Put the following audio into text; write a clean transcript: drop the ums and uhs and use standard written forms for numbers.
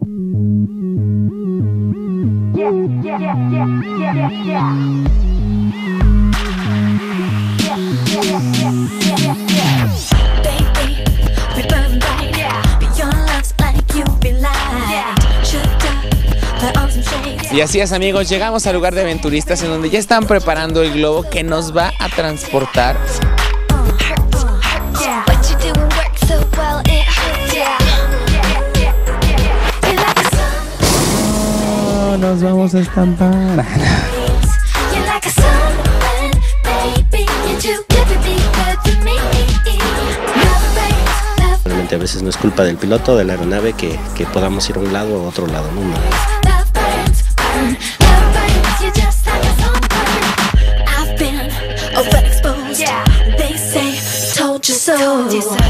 Y así es, amigos, llegamos al lugar de aventuristas en donde ya están preparando el globo que nos va a transportar. Oh, nos vamos a estampar. Realmente a veces no es culpa del piloto de la aeronave que podamos ir a un lado o a otro lado, ¿no? Overexposed, they say, told you so.